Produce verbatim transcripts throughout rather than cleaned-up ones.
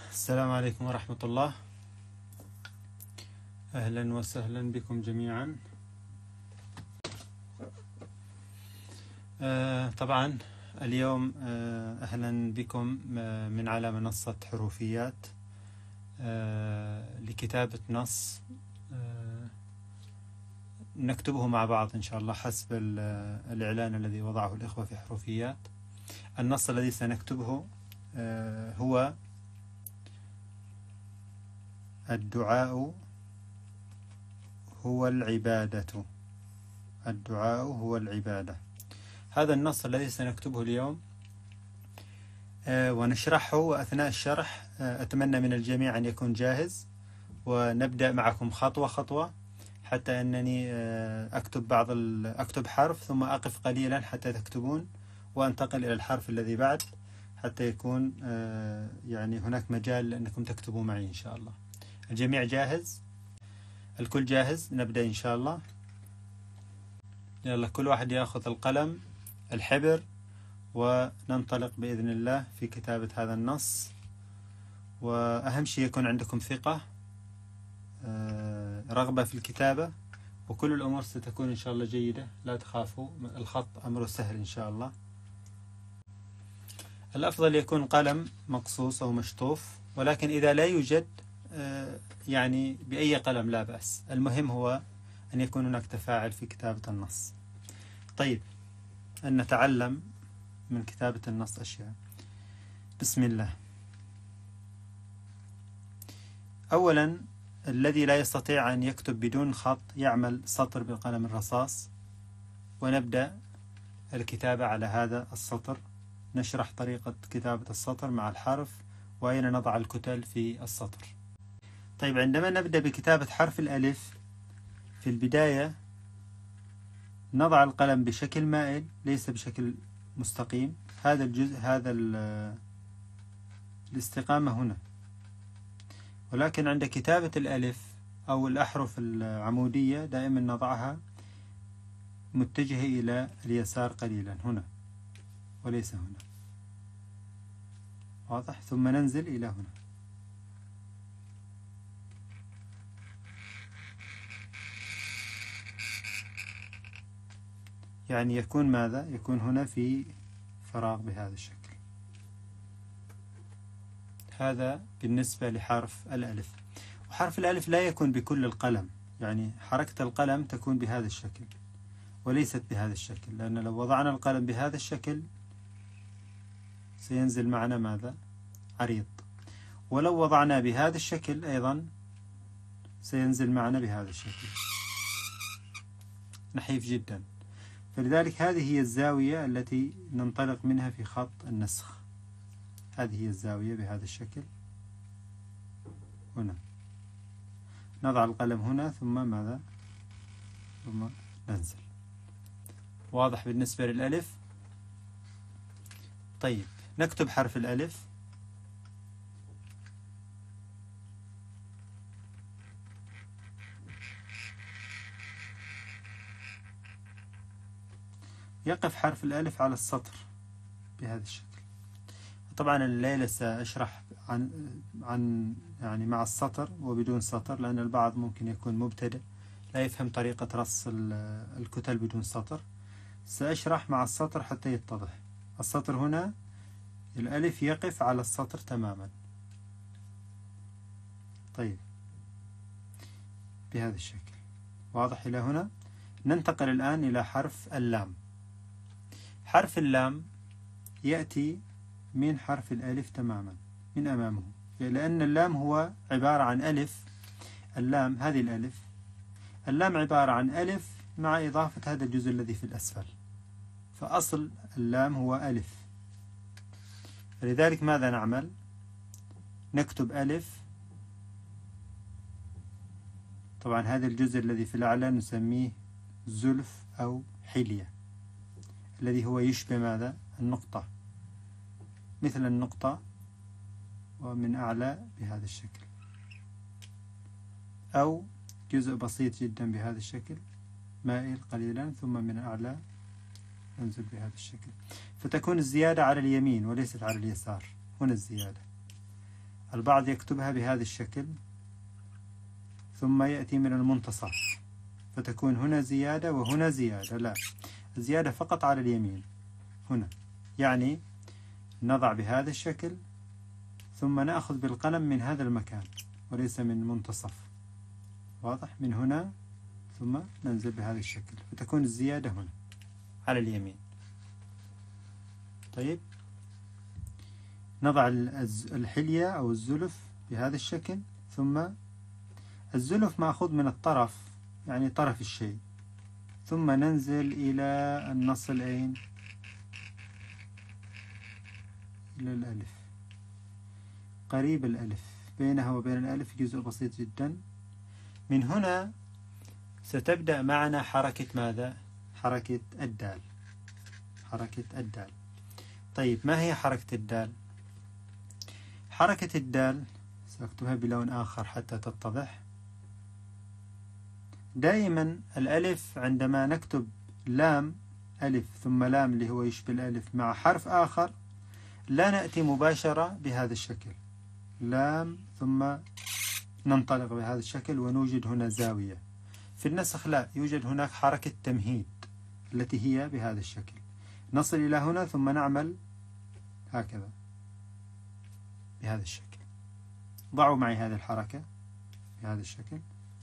السلام عليكم ورحمة الله. أهلا وسهلا بكم جميعا. آه طبعا اليوم آه أهلا بكم آه من على منصة حروفيات آه لكتابة نص آه نكتبه مع بعض إن شاء الله حسب الإعلان الذي وضعه الإخوة في حروفيات. النص الذي سنكتبه آه هو الدعاء هو العبادة. الدعاء هو العبادة. هذا النص الذي سنكتبه اليوم آه ونشرحه، وأثناء الشرح آه أتمنى من الجميع أن يكون جاهز، ونبدأ معكم خطوة خطوة حتى أنني آه أكتب بعض أكتب حرف ثم أقف قليلا حتى تكتبون، وأنتقل إلى الحرف الذي بعد حتى يكون آه يعني هناك مجال أنكم تكتبوا معي إن شاء الله. الجميع جاهز؟ الكل جاهز؟ نبدأ إن شاء الله. يلا كل واحد يأخذ القلم الحبر وننطلق بإذن الله في كتابة هذا النص. وأهم شيء يكون عندكم ثقة، رغبة في الكتابة، وكل الأمور ستكون إن شاء الله جيدة، لا تخافوا، الخط أمره سهل إن شاء الله. الأفضل يكون قلم مقصوص أو مشطوف، ولكن إذا لا يوجد يعني بأي قلم لا بأس، المهم هو أن يكون هناك تفاعل في كتابة النص. طيب، أن نتعلم من كتابة النص أشياء. بسم الله. أولا، الذي لا يستطيع أن يكتب بدون خط يعمل سطر بالقلم الرصاص، ونبدأ الكتابة على هذا السطر. نشرح طريقة كتابة السطر مع الحرف، وأين نضع الكتل في السطر. طيب، عندما نبدأ بكتابة حرف الألف في البداية نضع القلم بشكل مائل ليس بشكل مستقيم. هذا الجزء هذا الاستقامة هنا، ولكن عند كتابة الألف أو الأحرف العمودية دائما نضعها متجهة إلى اليسار قليلا هنا وليس هنا. واضح؟ ثم ننزل إلى هنا. يعني يكون ماذا؟ يكون هنا في فراغ بهذا الشكل. هذا بالنسبة لحرف الألف. وحرف الألف لا يكون بكل القلم، يعني حركة القلم تكون بهذا الشكل وليست بهذا الشكل، لأن لو وضعنا القلم بهذا الشكل سينزل معنا ماذا؟ عريض. ولو وضعنا بهذا الشكل أيضا سينزل معنا بهذا الشكل نحيف جدا. فلذلك هذه هي الزاوية التي ننطلق منها في خط النسخ. هذه هي الزاوية بهذا الشكل. هنا نضع القلم هنا ثم ماذا؟ ثم ننزل. واضح بالنسبة للألف؟ طيب، نكتب حرف الألف. يقف حرف الألف على السطر بهذا الشكل. طبعا الليلة سأشرح عن عن يعني مع السطر وبدون سطر، لأن البعض ممكن يكون مبتدئ لا يفهم طريقة رص الكتل بدون سطر. سأشرح مع السطر حتى يتضح. السطر هنا الألف يقف على السطر تماما. طيب، بهذا الشكل. واضح إلى هنا؟ ننتقل الآن إلى حرف اللام. حرف اللام يأتي من حرف الألف تماما من أمامه، لأن اللام هو عبارة عن ألف. اللام هذه الألف، اللام عبارة عن ألف مع إضافة هذا الجزء الذي في الأسفل، فأصل اللام هو ألف. فلذلك ماذا نعمل؟ نكتب ألف. طبعا هذا الجزء الذي في الأعلى نسميه زلف أو حلية، الذي هو يشبه ماذا؟ النقطة، مثل النقطة، ومن أعلى بهذا الشكل، أو جزء بسيط جدا بهذا الشكل مائل قليلا، ثم من أعلى ننزل بهذا الشكل. فتكون الزيادة على اليمين وليست على اليسار. هنا الزيادة. البعض يكتبها بهذا الشكل ثم يأتي من المنتصف، فتكون هنا زيادة وهنا زيادة. لا، زيادة فقط على اليمين هنا، يعني نضع بهذا الشكل ثم نأخذ بالقلم من هذا المكان وليس من منتصف. واضح؟ من هنا ثم ننزل بهذا الشكل، فتكون الزيادة هنا على اليمين. طيب، نضع الحلية أو الزلف بهذا الشكل، ثم الزلف مأخوذ من الطرف، يعني طرف الشيء، ثم ننزل إلى النصل أين؟ إلى الألف، قريب الألف، بينها وبين الألف جزء بسيط جدا. من هنا ستبدأ معنا حركة ماذا؟ حركة الدال، حركة الدال. طيب، ما هي حركة الدال؟ حركة الدال سأكتبها بلون آخر حتى تتضح. دائما الألف عندما نكتب لام، ألف ثم لام اللي هو يشبه الألف مع حرف آخر، لا نأتي مباشرة بهذا الشكل، لام ثم ننطلق بهذا الشكل ونوجد هنا زاوية. في النسخ لا، يوجد هناك حركة تمهيد التي هي بهذا الشكل، نصل إلى هنا ثم نعمل هكذا بهذا الشكل. ضعوا معي هذه الحركة بهذا الشكل.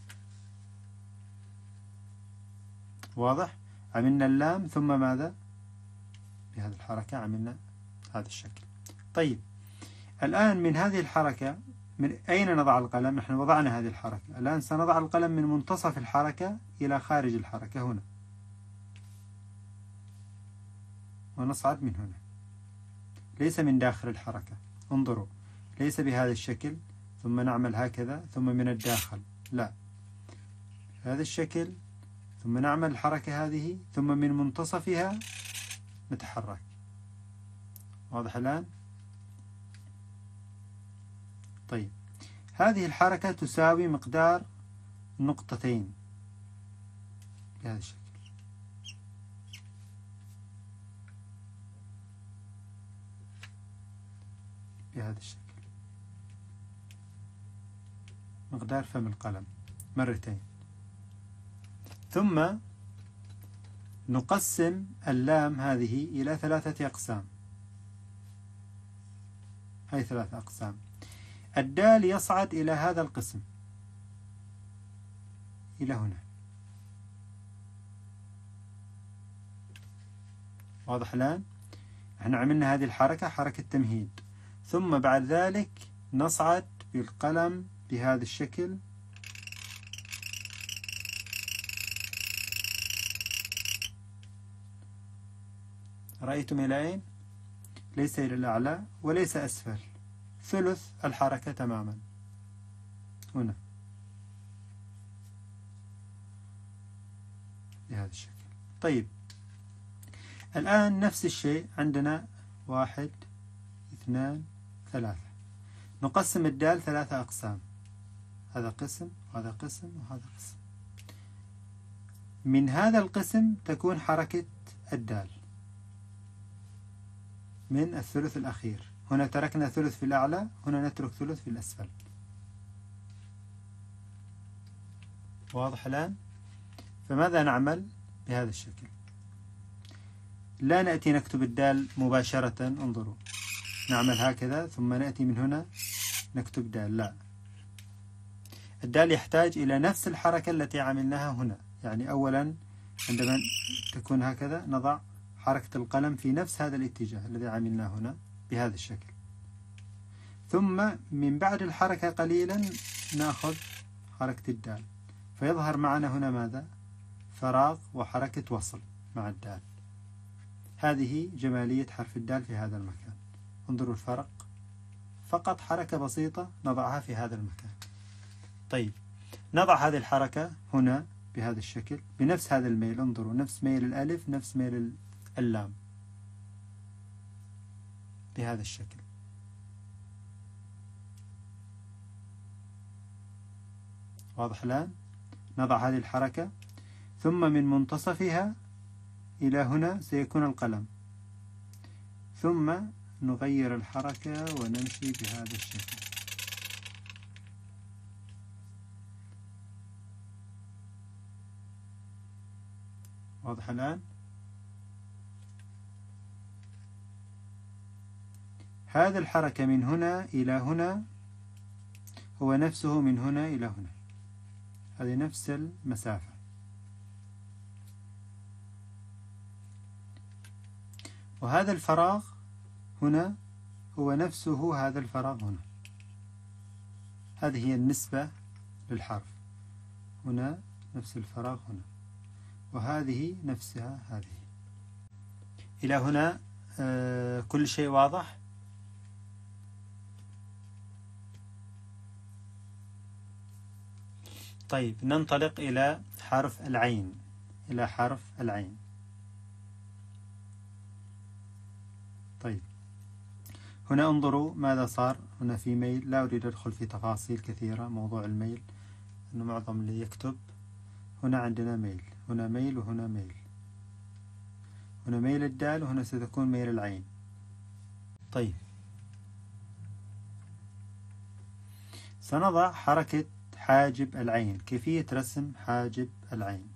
واضح؟ عملنا اللام ثم ماذا؟ بهذه الحركة عملنا هذا الشكل. طيب، الآن من هذه الحركة من أين نضع القلم؟ نحن وضعنا هذه الحركة، الآن سنضع القلم من منتصف الحركة إلى خارج الحركة هنا، ونصعد من هنا، ليس من داخل الحركة. انظروا، ليس بهذا الشكل ثم نعمل هكذا ثم من الداخل، لا، هذا الشكل ثم نعمل الحركة هذه ثم من منتصفها نتحرك. واضح الآن؟ طيب، هذه الحركة تساوي مقدار نقطتين بهذا الشكل. بهذا الشكل مقدار فم القلم مرتين. ثم نقسم اللام هذه إلى ثلاثة أقسام، هاي ثلاثة أقسام. الدال يصعد إلى هذا القسم، إلى هنا. واضح الآن؟ احنا عملنا هذه الحركة حركة تمهيد، ثم بعد ذلك نصعد بالقلم بهذا الشكل رأيتم إلى أين؟ ليس إلى الأعلى وليس أسفل، ثلث الحركة تماما هنا بهذا الشكل. طيب، الآن نفس الشيء عندنا واحد اثنان ثلاثة، نقسم الدال ثلاثة أقسام، هذا قسم وهذا قسم وهذا قسم. من هذا القسم تكون حركة الدال من الثلث الأخير، هنا تركنا ثلث في الأعلى، هنا نترك ثلث في الأسفل. واضح الآن؟ فماذا نعمل بهذا الشكل؟ لا نأتي نكتب الدال مباشرة، انظروا، نعمل هكذا ثم نأتي من هنا نكتب دال، لا، الدال يحتاج إلى نفس الحركة التي عملناها هنا. يعني أولا عندما تكون هكذا نضع حركة القلم في نفس هذا الاتجاه الذي عملناه هنا بهذا الشكل، ثم من بعد الحركة قليلا نأخذ حركة الدال، فيظهر معنا هنا ماذا؟ فراغ وحركة وصل مع الدال. هذه جمالية حرف الدال في هذا المكان. انظروا الفرق، فقط حركة بسيطة نضعها في هذا المكان. طيب، نضع هذه الحركة هنا بهذا الشكل بنفس هذا الميل، انظروا، نفس ميل الألف نفس ميل اللام بهذا الشكل. واضح الآن؟ نضع هذه الحركة ثم من منتصفها إلى هنا سيكون القلم، ثم نغير الحركة ونمشي بهذا الشكل. واضح الآن؟ هذا الحركة من هنا إلى هنا هو نفسه من هنا إلى هنا، هذه نفس المسافة. وهذا الفراغ هنا هو نفسه هذا الفراغ هنا، هذه هي النسبة للحرف، هنا نفس الفراغ هنا، وهذه نفسها هذه. إلى هنا آه كل شيء واضح؟ طيب ننطلق إلى حرف العين، إلى حرف العين. طيب هنا انظروا ماذا صار، هنا في ميل، لا أريد أدخل في تفاصيل كثيرة موضوع الميل أنه معظم اللي يكتب. هنا عندنا ميل، هنا ميل وهنا ميل، هنا ميل الدال وهنا ستكون ميل العين. طيب سنضع حركة حاجب العين. كيفية رسم حاجب العين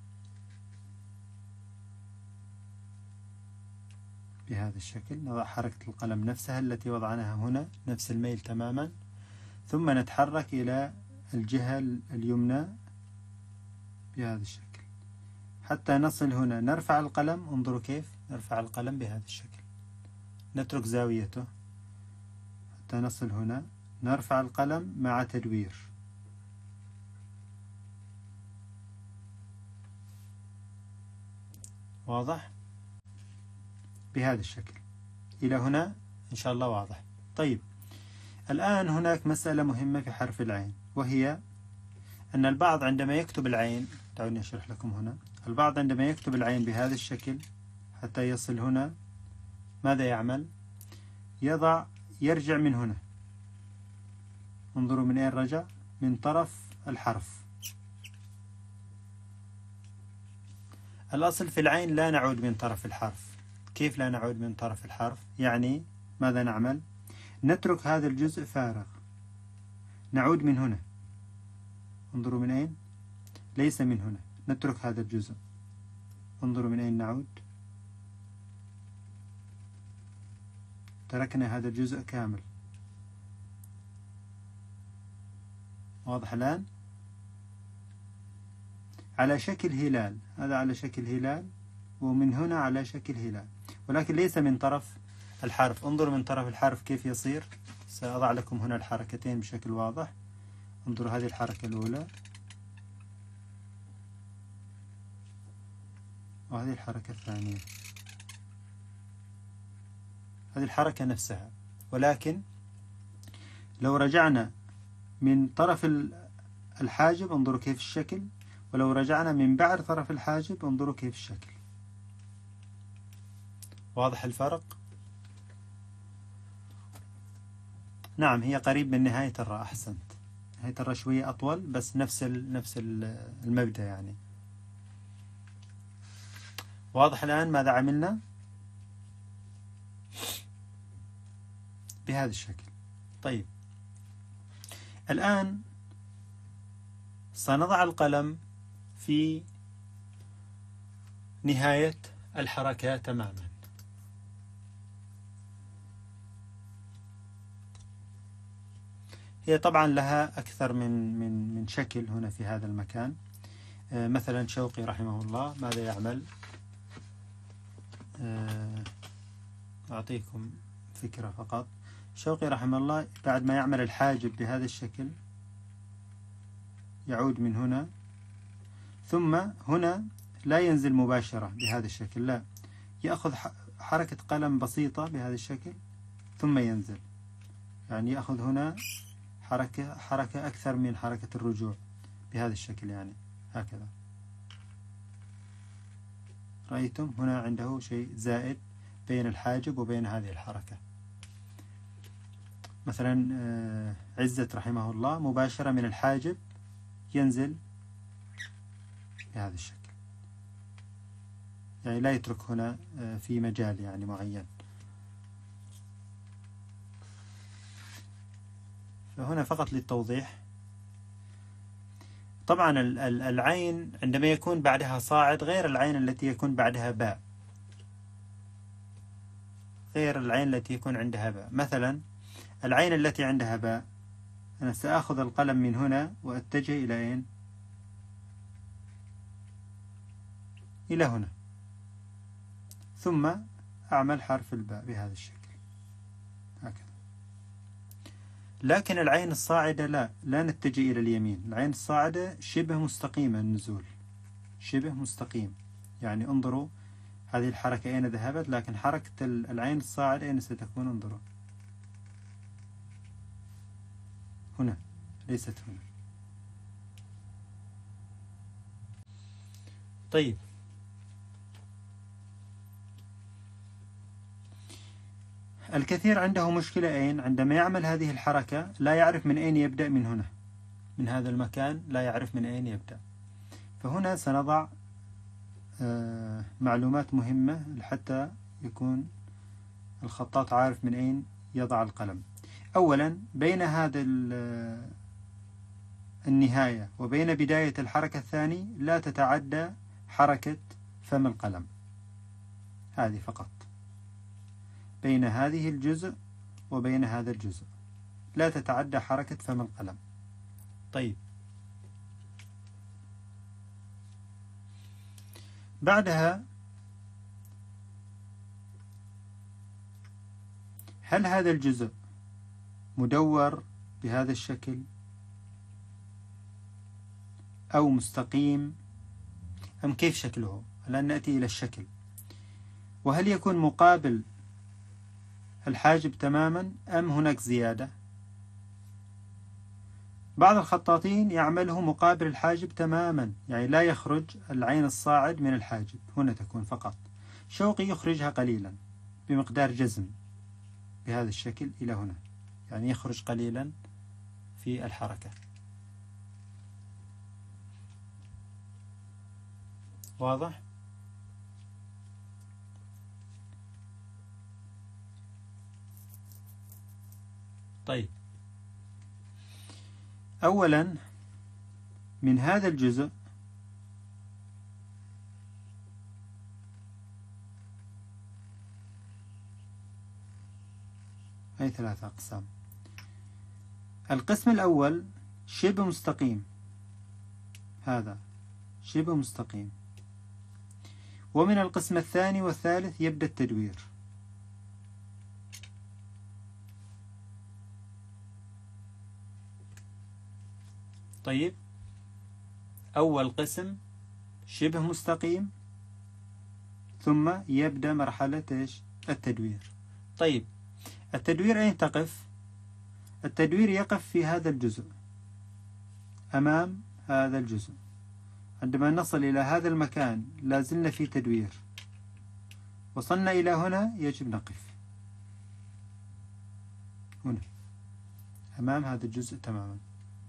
بهذا الشكل. نضع حركة القلم نفسها التي وضعناها هنا، نفس الميل تماما، ثم نتحرك إلى الجهة اليمنى بهذا الشكل حتى نصل هنا. نرفع القلم، انظروا كيف نرفع القلم بهذا الشكل، نترك زاويته حتى نصل هنا، نرفع القلم مع تدوير. واضح؟ بهذا الشكل إلى هنا إن شاء الله واضح. طيب الآن هناك مسألة مهمة في حرف العين، وهي أن البعض عندما يكتب العين، دعوني أشرح لكم هنا، البعض عندما يكتب العين بهذا الشكل حتى يصل هنا ماذا يعمل؟ يضع يرجع من هنا، انظروا من أين رجع، من طرف الحرف. الأصل في العين لا نعود من طرف الحرف. كيف لا نعود من طرف الحرف؟ يعني ماذا نعمل؟ نترك هذا الجزء فارغ، نعود من هنا، انظروا من أين، ليس من هنا، نترك هذا الجزء، انظروا من أين نعود، تركنا هذا الجزء كامل. واضح الآن؟ على شكل هلال، هذا على شكل هلال، ومن هنا على شكل هلال، ولكن ليس من طرف الحرف. انظروا من طرف الحرف كيف يصير. سأضع لكم هنا الحركتين بشكل واضح. انظروا هذه الحركة الأولى وهذه الحركة الثانية، هذه الحركة نفسها، ولكن لو رجعنا من طرف الحاجب انظروا كيف الشكل، ولو رجعنا من بعد طرف الحاجب انظروا كيف الشكل. واضح الفرق؟ نعم هي قريب من نهاية الراء، أحسنت، نهاية الراء شوية أطول بس نفس نفس المبدأ يعني. واضح الآن ماذا عملنا؟ بهذا الشكل. طيب الآن سنضع القلم في نهاية الحركة تماما. هي طبعا لها أكثر من من من شكل هنا في هذا المكان. آه مثلا شوقي رحمه الله ماذا يعمل؟ آه أعطيكم فكرة فقط. شوقي رحمه الله بعد ما يعمل الحاجب بهذا الشكل يعود من هنا، ثم هنا لا ينزل مباشرة بهذا الشكل، لا، يأخذ حركة قلم بسيطة بهذا الشكل ثم ينزل، يعني يأخذ هنا حركة حركة أكثر من حركة الرجوع بهذا الشكل، يعني هكذا. رأيتم هنا عنده شيء زائد بين الحاجب وبين هذه الحركة. مثلا عزة رحمه الله مباشرة من الحاجب ينزل بهذا الشكل، يعني لا يترك هنا في مجال يعني معين. فهنا فقط للتوضيح. طبعا العين عندما يكون بعدها صاعد غير العين التي يكون بعدها باء، غير العين التي يكون عندها باء. مثلا العين التي عندها باء، أنا سأخذ القلم من هنا وأتجه إلى أين؟ إلى هنا، ثم أعمل حرف الباء بهذا الشكل هكذا. لكن العين الصاعدة لا لا نتجه إلى اليمين، العين الصاعدة شبه مستقيمة النزول، شبه مستقيم. يعني انظروا هذه الحركة أين ذهبت، لكن حركة العين الصاعدة أين ستكون؟ انظروا هنا، ليست هنا. طيب الكثير عنده مشكلة أين؟ عندما يعمل هذه الحركة لا يعرف من أين يبدأ، من هنا من هذا المكان لا يعرف من أين يبدأ. فهنا سنضع معلومات مهمة حتى يكون الخطاط عارف من أين يضع القلم. أولا بين هذا النهاية وبين بداية الحركة الثانية لا تتعدى حركة فم القلم، هذه فقط بين هذه الجزء وبين هذا الجزء لا تتعدى حركة فم القلم. طيب بعدها هل هذا الجزء مدور بهذا الشكل أو مستقيم أم كيف شكله؟ الآن نأتي إلى الشكل. وهل يكون مقابل الحاجب تماما أم هناك زيادة؟ بعض الخطاطين يعمله مقابل الحاجب تماما، يعني لا يخرج العين الصاعد من الحاجب، هنا تكون فقط. شوقي يخرجها قليلا بمقدار جزم بهذا الشكل إلى هنا، يعني يخرج قليلا في الحركة. واضح؟ طيب أولا من هذا الجزء أي ثلاثة أقسام. القسم الأول شبه مستقيم، هذا شبه مستقيم. ومن القسم الثاني والثالث يبدأ التدوير. طيب أول قسم شبه مستقيم، ثم يبدأ مرحلة إيش؟ التدوير. طيب التدوير أين تقف؟ التدوير يقف في هذا الجزء، أمام هذا الجزء. عندما نصل إلى هذا المكان لازلنا في تدوير، وصلنا إلى هنا يجب نقف هنا أمام هذا الجزء تماما.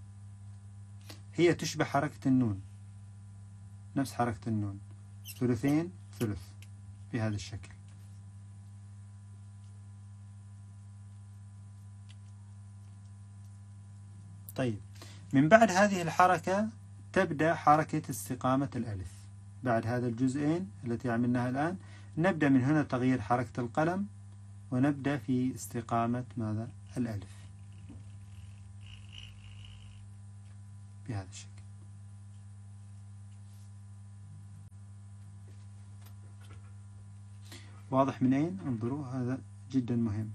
هي تشبه حركة النون، نفس حركة النون، ثلثين ثلث بهذا الشكل. طيب من بعد هذه الحركة تبدأ حركة استقامة الألف. بعد هذا الجزئين التي عملناها الآن نبدأ من هنا تغيير حركة القلم، ونبدأ في استقامة ماذا؟ الألف بهذا الشكل. واضح من أين؟ انظروا هذا جدا مهم.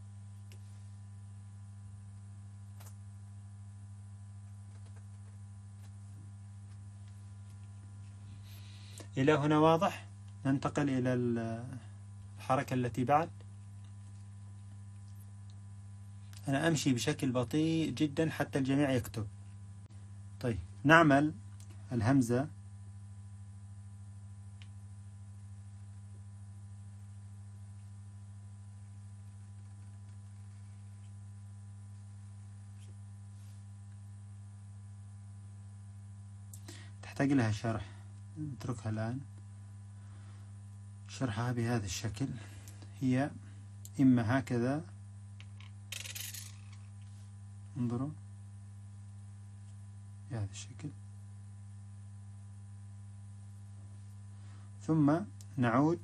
إلى هنا واضح؟ ننتقل إلى الحركة التي بعد. أنا أمشي بشكل بطيء جدا حتى الجميع يكتب. طيب نعمل الهمزة تحتاج لها شرح، نتركها الآن. شرحها بهذا الشكل، هي إما هكذا، انظروا بهذا الشكل، ثم نعود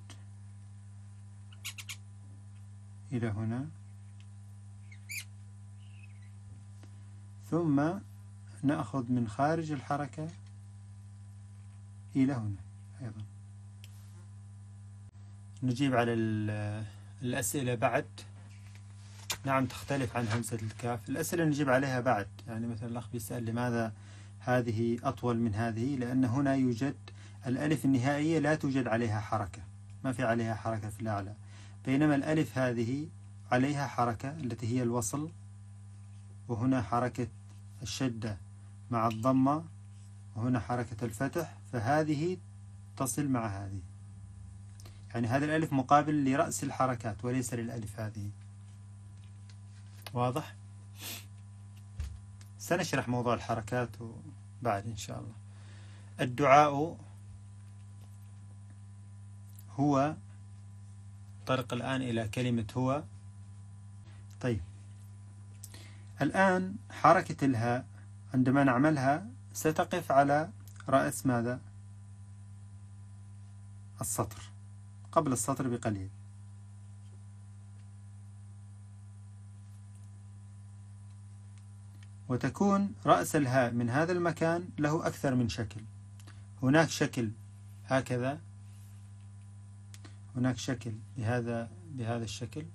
إلى هنا، ثم نأخذ من خارج الحركة إلى هنا أيضا. نجيب على الأسئلة بعد. نعم تختلف عن همزة الكاف. الأسئلة نجيب عليها بعد، يعني مثلا الأخ بيسأل لماذا هذه أطول من هذه، لأن هنا يوجد الألف النهائية لا توجد عليها حركة، ما في عليها حركة في الأعلى، بينما الألف هذه عليها حركة التي هي الوصل، وهنا حركة الشدة مع الضمة، وهنا حركة الفتح، فهذه تصل مع هذه، يعني هذا الألف مقابل لرأس الحركات وليس للألف هذه. واضح؟ سنشرح موضوع الحركات بعد إن شاء الله. الدعاء هو، طرق الآن إلى كلمة هو. طيب الآن حركة الهاء عندما نعملها ستقف على رأس ماذا؟ السطر، قبل السطر بقليل. وتكون رأس الهاء من هذا المكان له أكثر من شكل. هناك شكل هكذا، هناك شكل بهذا بهذا الشكل،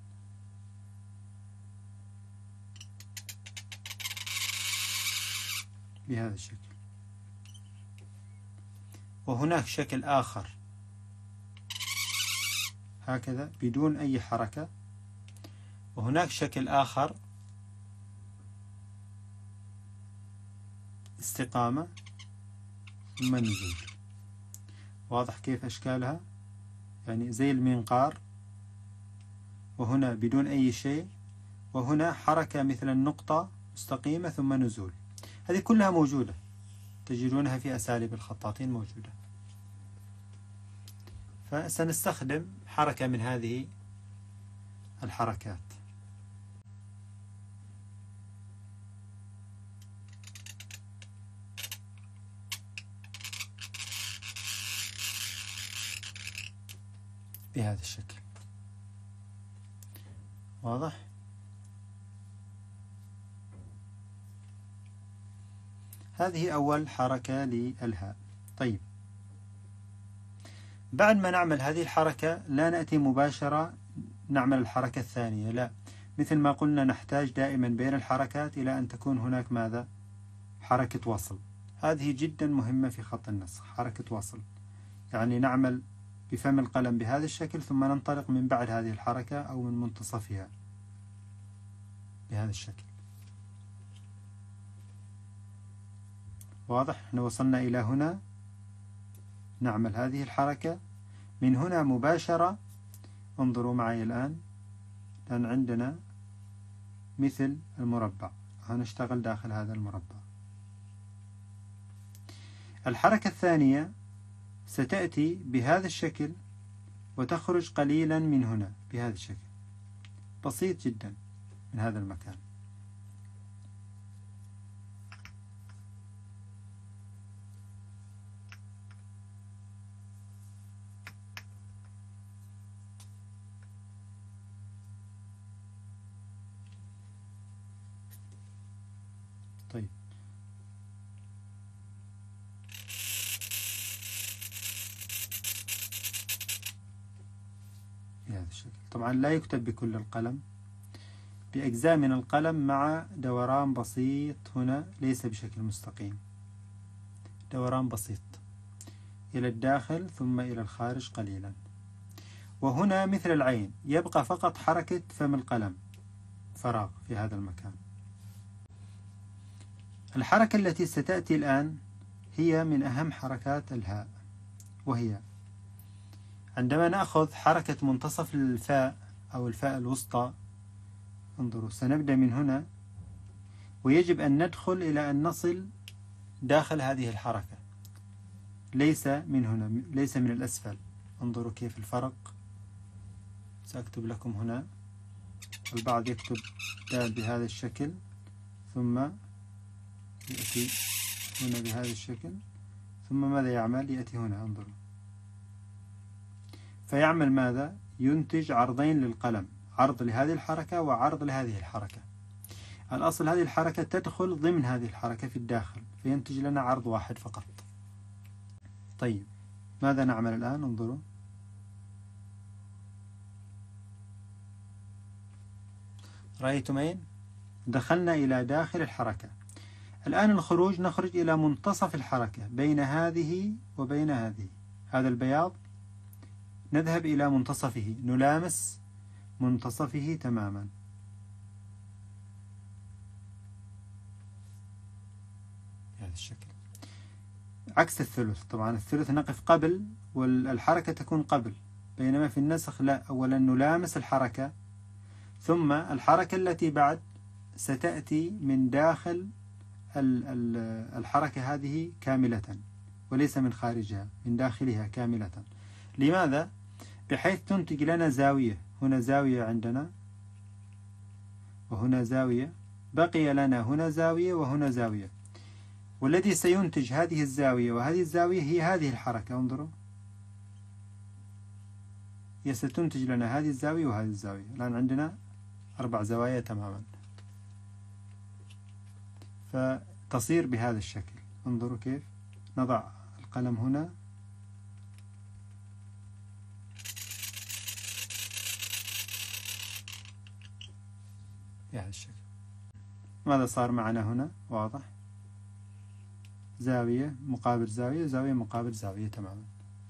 بهذا الشكل، وهناك شكل آخر هكذا بدون أي حركة، وهناك شكل آخر استقامة ثم نزول. واضح كيف أشكالها؟ يعني زي المنقار، وهنا بدون أي شيء، وهنا حركة مثل النقطة مستقيمة ثم نزول. هذه كلها موجودة، تجدونها في أساليب الخطاطين موجودة. فسنستخدم حركة من هذه الحركات. بهذا الشكل. واضح؟ هذه أول حركة للهاء. طيب بعد ما نعمل هذه الحركة لا نأتي مباشرة نعمل الحركة الثانية، لا، مثل ما قلنا نحتاج دائما بين الحركات إلى أن تكون هناك ماذا؟ حركة وصل. هذه جدا مهمة في خط النسخ، حركة وصل، يعني نعمل بفم القلم بهذا الشكل ثم ننطلق من بعد هذه الحركة أو من منتصفها بهذا الشكل. واضح؟ احنا وصلنا إلى هنا، نعمل هذه الحركة من هنا مباشرة. انظروا معي الآن، لأن عندنا مثل المربع، هنشتغل داخل هذا المربع. الحركة الثانية ستأتي بهذا الشكل وتخرج قليلا من هنا بهذا الشكل، بسيط جدا من هذا المكان. طيب بهذا الشكل. طبعا لا يكتب بكل القلم، بأجزاء من القلم مع دوران بسيط هنا، ليس بشكل مستقيم، دوران بسيط إلى الداخل ثم إلى الخارج قليلا. وهنا مثل العين يبقى فقط حركة فم القلم، فراغ في هذا المكان. الحركة التي ستأتي الآن هي من أهم حركات الهاء، وهي عندما نأخذ حركة منتصف الفاء أو الفاء الوسطى. انظروا، سنبدأ من هنا، ويجب أن ندخل إلى أن نصل داخل هذه الحركة، ليس من هنا، ليس من الأسفل. انظروا كيف الفرق. سأكتب لكم هنا، البعض يكتب دال بهذا الشكل ثم يأتي هنا بهذا الشكل، ثم ماذا يعمل؟ يأتي هنا. انظروا فيعمل ماذا؟ ينتج عرضين للقلم، عرض لهذه الحركة وعرض لهذه الحركة. الأصل هذه الحركة تدخل ضمن هذه الحركة في الداخل، فينتج لنا عرض واحد فقط. طيب ماذا نعمل الآن؟ انظروا، رأيتم أين؟ دخلنا إلى داخل الحركة. الآن الخروج، نخرج إلى منتصف الحركة بين هذه وبين هذه، هذا البياض نذهب إلى منتصفه، نلامس منتصفه تماما. بهذا الشكل، عكس الثلث. طبعا الثلث نقف قبل والحركة تكون قبل، بينما في النسخ لا، أولا نلامس الحركة ثم الحركة التي بعد ستأتي من داخل الحركة هذه كاملة وليس من خارجها، من داخلها كاملة. لماذا؟ بحيث تنتج لنا زاوية، هنا زاوية عندنا وهنا زاوية، بقي لنا هنا زاوية وهنا زاوية، والذي سينتج هذه الزاوية وهذه الزاوية هي هذه الحركة. انظروا، هي ستنتج لنا هذه الزاوية وهذه الزاوية. الآن عندنا أربع زوايا تماما، فتصير بهذا الشكل. انظروا كيف نضع القلم هنا، بهذا الشكل. ماذا صار معنا هنا؟ واضح، زاوية مقابل زاوية، زاوية مقابل زاوية تماما.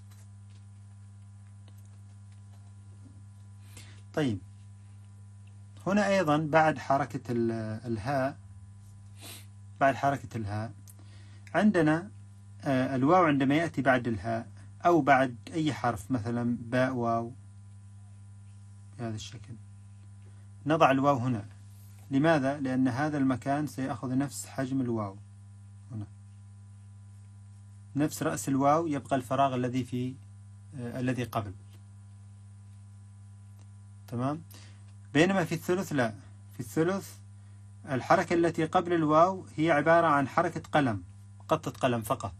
طيب هنا أيضا بعد حركة الهاء، بعد حركة الهاء عندنا الواو عندما يأتي بعد الهاء أو بعد أي حرف، مثلا باء واو بهذا الشكل، نضع الواو هنا. لماذا؟ لأن هذا المكان سيأخذ نفس حجم الواو، هنا نفس رأس الواو، يبقى الفراغ الذي في آه الذي قبل. تمام. بينما في الثلث لا، في الثلث الحركة التي قبل الواو هي عبارة عن حركة قلم، قطة قلم فقط،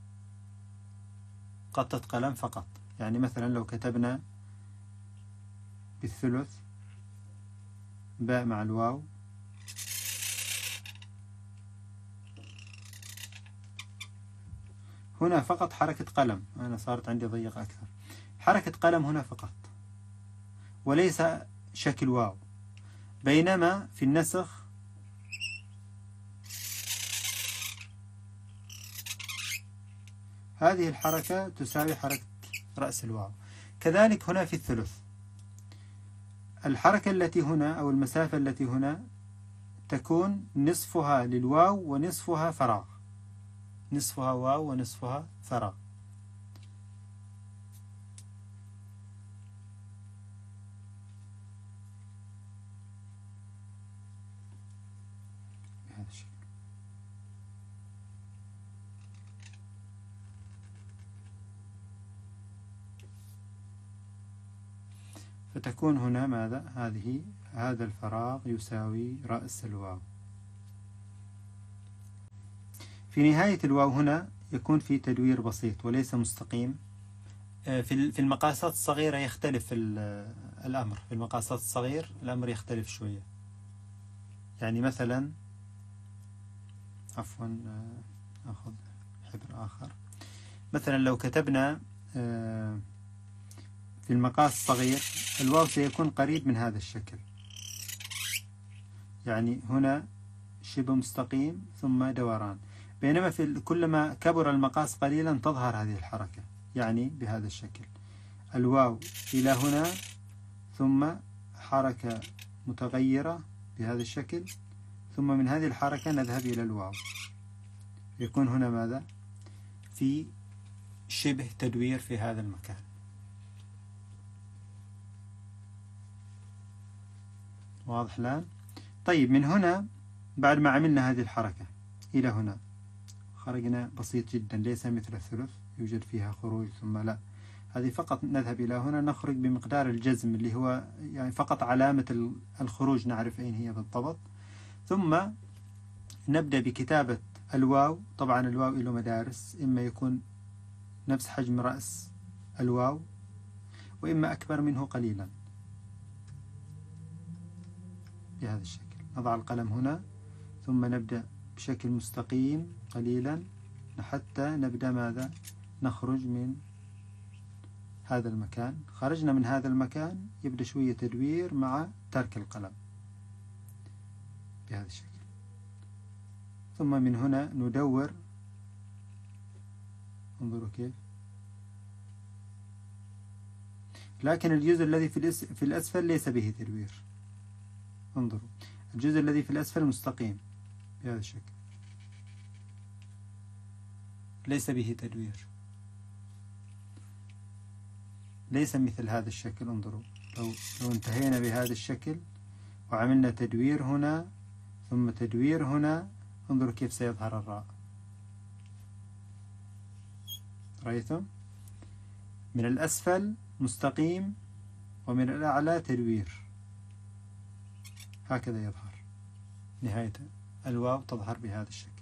قطة قلم فقط. يعني مثلا لو كتبنا بالثلث باء مع الواو، هنا فقط حركة قلم، أنا صارت عندي ضيق أكثر، حركة قلم هنا فقط وليس شكل واو. بينما في النسخ هذه الحركة تساوي حركة رأس الواو. كذلك هنا في الثلث الحركة التي هنا أو المسافة التي هنا تكون نصفها للواو ونصفها فراغ، نصفها واو ونصفها فراغ. بهذا الشكل. فتكون هنا ماذا؟ هذه هذا الفراغ يساوي رأس الواو. في نهاية الواو هنا يكون في تدوير بسيط وليس مستقيم. في المقاسات الصغيرة يختلف الأمر، في المقاسات الصغير الأمر يختلف شوية. يعني مثلا عفوا أخذ حبر آخر، مثلا لو كتبنا في المقاس الصغير الواو سيكون قريب من هذا الشكل، يعني هنا شبه مستقيم ثم دوران. بينما في كلما كبر المقاس قليلا تظهر هذه الحركة، يعني بهذا الشكل، الواو إلى هنا ثم حركة متغيرة بهذا الشكل، ثم من هذه الحركة نذهب إلى الواو، يكون هنا ماذا؟ في شبه تدوير في هذا المكان. واضح الآن؟ طيب من هنا بعد ما عملنا هذه الحركة إلى هنا خرجنا بسيط جدا، ليس مثل الثلث يوجد فيها خروج ثم لا، هذه فقط نذهب إلى هنا نخرج بمقدار الجزم اللي هو يعني فقط علامة الخروج نعرف أين هي بالضبط، ثم نبدأ بكتابة الواو. طبعا الواو له مدارس، إما يكون نفس حجم رأس الواو، وإما أكبر منه قليلا بهذا الشكل. نضع القلم هنا ثم نبدأ بشكل مستقيم قليلا حتى نبدأ ماذا؟ نخرج من هذا المكان. خرجنا من هذا المكان يبدأ شوية تدوير مع ترك القلم بهذا الشكل. ثم من هنا ندور، انظروا كيف، لكن الجزء الذي في الأسفل ليس به تدوير. انظروا الجزء الذي في الأسفل مستقيم بهذا الشكل، ليس به تدوير، ليس مثل هذا الشكل. انظروا لو, لو انتهينا بهذا الشكل وعملنا تدوير هنا ثم تدوير هنا، انظروا كيف سيظهر الراء. رأيتم؟ من الأسفل مستقيم ومن الأعلى تدوير، هكذا يظهر. نهاية الواو تظهر بهذا الشكل.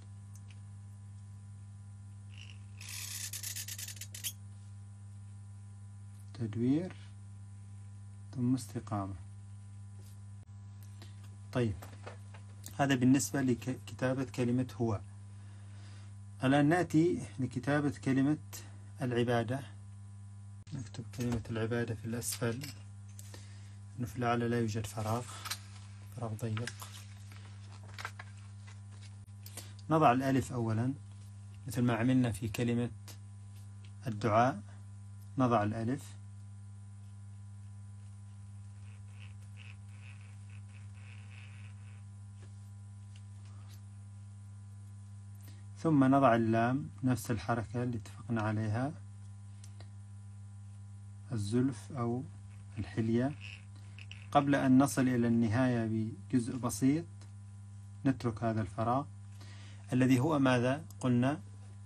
تدوير ثم استقامة. طيب هذا بالنسبة لكتابة كلمة هو. الآن نأتي لكتابة كلمة العبادة. نكتب كلمة العبادة في الأسفل، إنه في الأعلى لا يوجد فراغ، فراغ ضيق. نضع الألف أولا مثل ما عملنا في كلمة الدعاء. نضع الألف ثم نضع اللام نفس الحركة اللي اتفقنا عليها، الزلف أو الحلية. قبل أن نصل إلى النهاية بجزء بسيط نترك هذا الفراغ الذي هو ماذا قلنا؟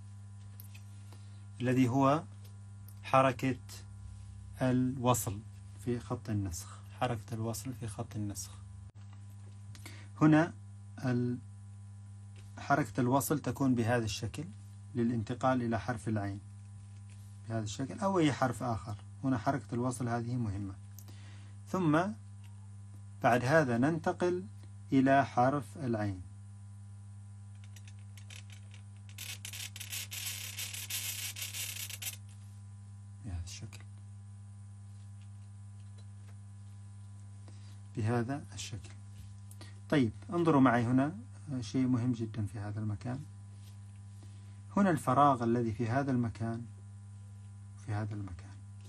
الذي هو حركة الوصل في خط النسخ. حركة الوصل في خط النسخ. هنا حركة الوصل تكون بهذا الشكل للانتقال إلى حرف العين بهذا الشكل أو أي حرف آخر. هنا حركة الوصل هذه مهمة. ثم بعد هذا ننتقل إلى حرف العين بهذا الشكل، بهذا الشكل. طيب انظروا معي هنا شيء مهم جدا في هذا المكان. هنا الفراغ الذي في هذا المكان في هذا المكان.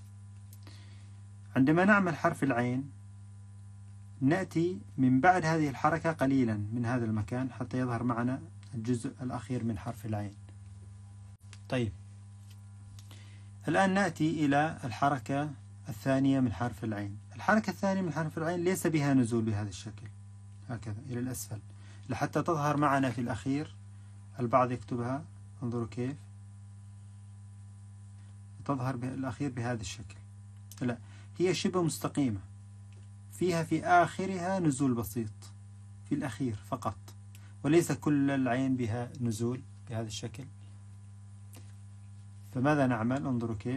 عندما نعمل حرف العين نأتي من بعد هذه الحركة قليلا من هذا المكان حتى يظهر معنا الجزء الأخير من حرف العين. طيب الآن نأتي إلى الحركة الثانية من حرف العين. الحركة الثانية من حرف العين ليس بها نزول بهذا الشكل، هكذا إلى الأسفل لحتى تظهر معنا في الأخير. البعض يكتبها، انظروا كيف تظهر الأخير بهذا الشكل. لا، هي شبه مستقيمة، فيها في آخرها نزول بسيط في الأخير فقط، وليس كل العين بها نزول بهذا الشكل. فماذا نعمل؟ انظروا كيف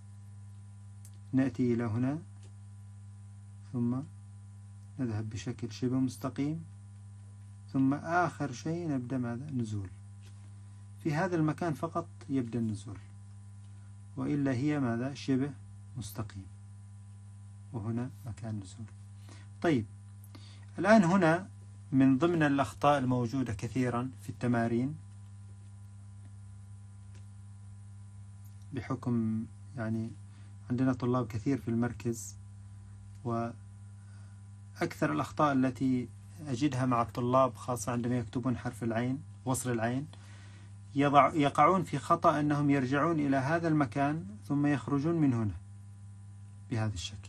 نأتي إلى هنا ثم نذهب بشكل شبه مستقيم، ثم آخر شيء نبدأ ماذا؟ نزول. في هذا المكان فقط يبدأ النزول، وإلا هي ماذا؟ شبه مستقيم، وهنا مكان نزول. طيب الآن هنا من ضمن الأخطاء الموجودة كثيرا في التمارين بحكم يعني عندنا طلاب كثير في المركز، وأكثر الأخطاء التي أجدها مع الطلاب خاصة عندما يكتبون حرف العين وصل العين يضع يقعون في خطأ أنهم يرجعون إلى هذا المكان ثم يخرجون من هنا بهذا الشكل.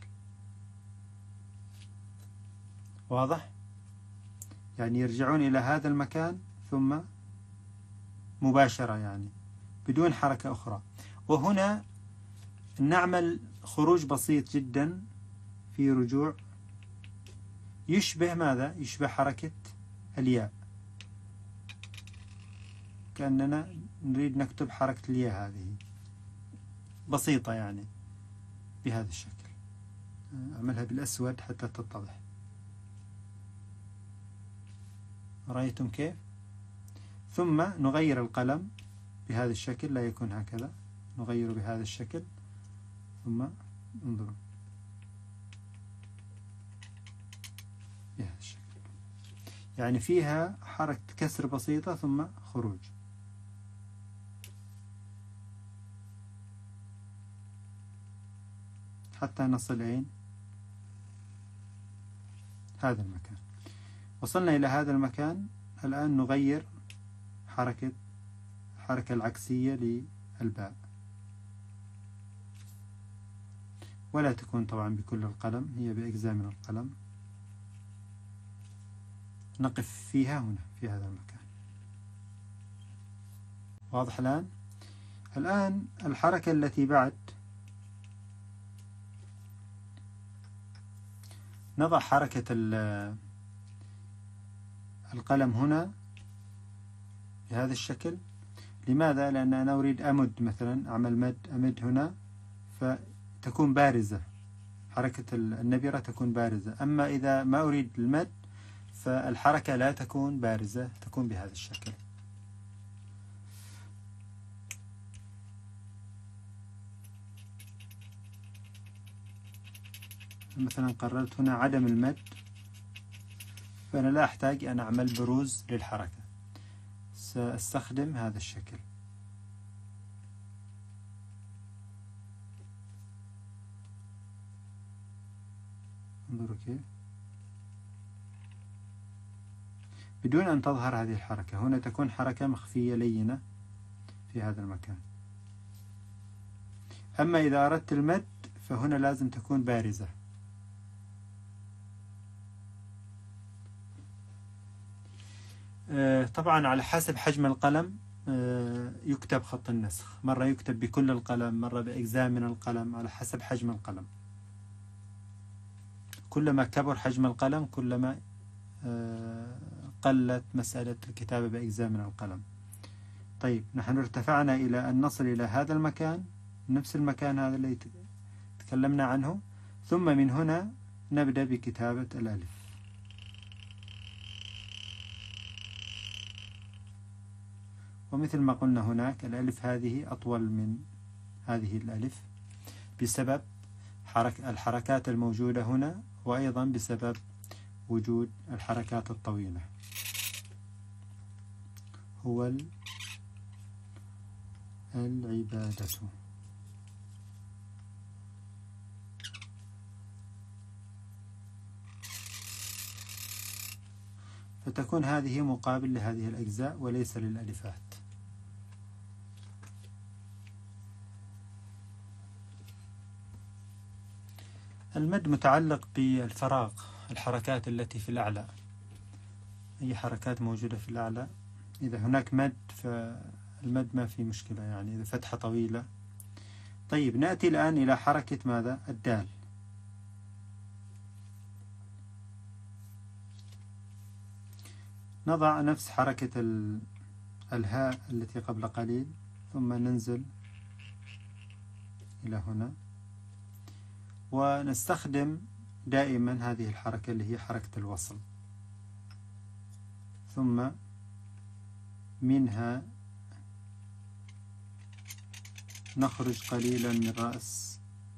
واضح؟ يعني يرجعون إلى هذا المكان ثم مباشرة يعني بدون حركة أخرى. وهنا نعمل خروج بسيط جدا في رجوع يشبه ماذا؟ يشبه حركة الياء، كأننا نريد نكتب حركة الياء هذه بسيطة يعني بهذا الشكل. أعملها بالأسود حتى تتضح. رأيتم كيف؟ ثم نغير القلم بهذا الشكل، لا يكون هكذا، نغيره بهذا الشكل. ثم انظروا بهذا الشكل، يعني فيها حركة كسر بسيطة ثم خروج. حتى نصل أين؟ هذا المكان. وصلنا إلى هذا المكان. الآن نغير حركة الحركة العكسية للباء، ولا تكون طبعا بكل القلم، هي بأجزاء من القلم. نقف فيها هنا في هذا المكان. واضح الآن؟ الآن الحركة التي بعد نضع حركة القلم هنا بهذا الشكل. لماذا؟ لأن أنا أريد أمد، مثلا أعمل مد، أمد هنا فتكون بارزة، حركة النبرة تكون بارزة. أما إذا ما أريد المد فالحركة لا تكون بارزة، تكون بهذا الشكل. مثلا قررت هنا عدم المد، فأنا لا أحتاج أن أعمل بروز للحركة، سأستخدم هذا الشكل. انظروا كيف، بدون أن تظهر هذه الحركة. هنا تكون حركة مخفية لينة في هذا المكان. أما إذا أردت المد فهنا لازم تكون بارزة. طبعا على حسب حجم القلم يكتب خط النسخ، مرة يكتب بكل القلم، مرة بأجزاء من القلم، على حسب حجم القلم. كلما كبر حجم القلم كلما قلت مسألة الكتابة بأجزاء من القلم. طيب، نحن ارتفعنا إلى أن نصل إلى هذا المكان، نفس المكان هذا اللي تكلمنا عنه، ثم من هنا نبدأ بكتابة الألف. ومثل ما قلنا هناك، الألف هذه أطول من هذه الألف بسبب حرك الحركات الموجودة هنا، وأيضا بسبب وجود الحركات الطويلة. هو العبادة. فتكون هذه مقابل لهذه الأجزاء وليس للألفات. المد متعلق بالفراغ، الحركات التي في الأعلى، أي حركات موجودة في الأعلى. إذا هناك مد فالمد ما في مشكلة، يعني إذا فتحة طويلة. طيب، نأتي الآن إلى حركة ماذا؟ الدال. نضع نفس حركة الهاء التي قبل قليل، ثم ننزل إلى هنا، ونستخدم دائما هذه الحركة اللي هي حركة الوصل. ثم منها نخرج قليلا من رأس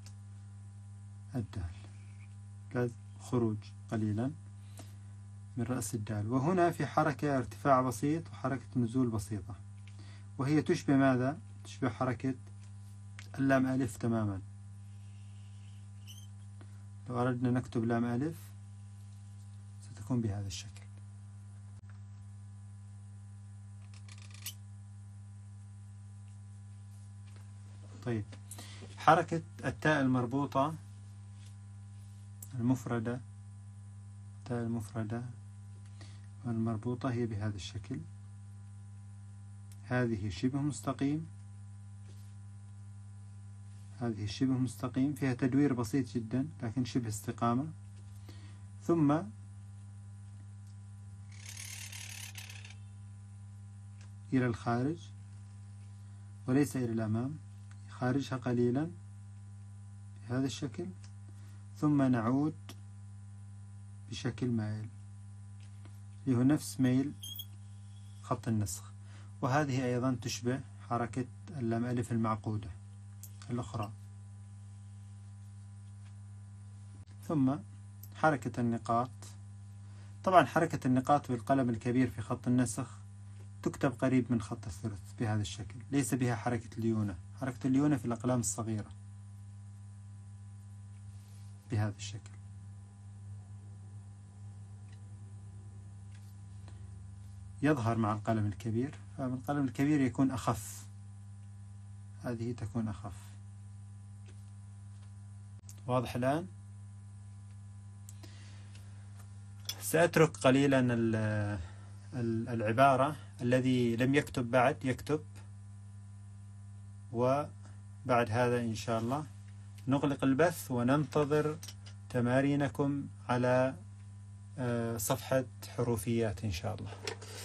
الدال، خروج قليلا من رأس الدال. وهنا في حركة ارتفاع بسيط وحركة نزول بسيطة، وهي تشبه ماذا؟ تشبه حركة اللام ألف تماما. لو أردنا نكتب لام ألف ستكون بهذا الشكل. طيب، حركة التاء المربوطة المفردة، التاء المفردة المربوطة هي بهذا الشكل. هذه شبه مستقيم، هذه شبه مستقيم، فيها تدوير بسيط جدا لكن شبه استقامة. ثم إلى الخارج وليس إلى الأمام، خارجها قليلا بهذا الشكل، ثم ثم نعود بشكل مائل اللي هو نفس ميل خط النسخ. وهذه أيضا تشبه حركة اللام ألف المعقودة الأخرى. ثم حركة النقاط. طبعا حركة النقاط بالقلم الكبير في خط النسخ تكتب قريب من خط الثلث بهذا الشكل، ليس بها حركة الليونة. حركة الليونة في الأقلام الصغيرة بهذا الشكل. يظهر مع القلم الكبير، فالقلم الكبير يكون أخف، هذه تكون أخف. واضح الآن؟ سأترك قليلا العبارة. الذي لم يكتب بعد يكتب، وبعد هذا إن شاء الله نغلق البث وننتظر تمارينكم على صفحة حروفيات إن شاء الله.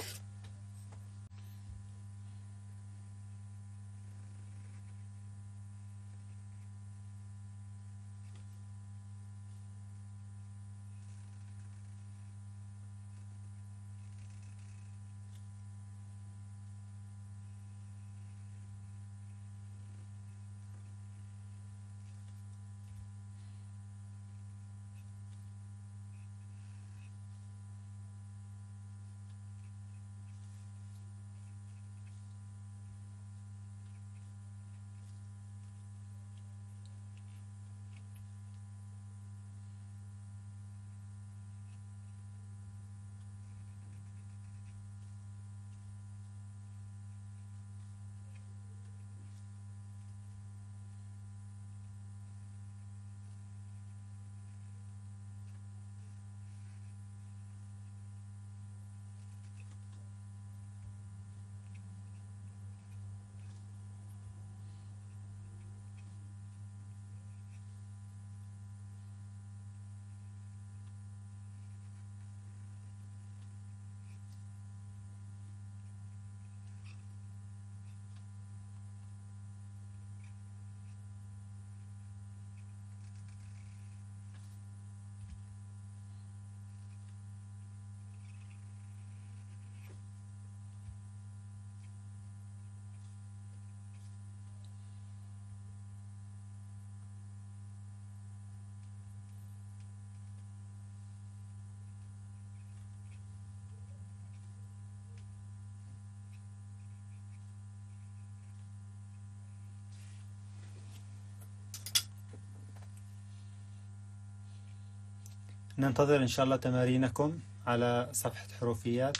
ننتظر إن شاء الله تمارينكم على صفحة حروفيات.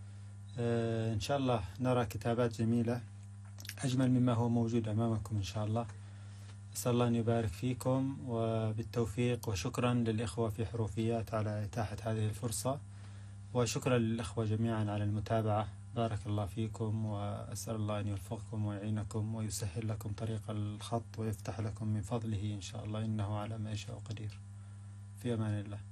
إن شاء الله نرى كتابات جميلة أجمل مما هو موجود أمامكم إن شاء الله. أسأل الله أن يبارك فيكم وبالتوفيق، وشكرا للإخوة في حروفيات على إتاحة هذه الفرصة، وشكرا للإخوة جميعا على المتابعة. بارك الله فيكم، وأسأل الله أن يوفقكم ويعينكم ويسهل لكم طريق الخط ويفتح لكم من فضله إن شاء الله، إنه على ما يشاء قدير. في أمان الله.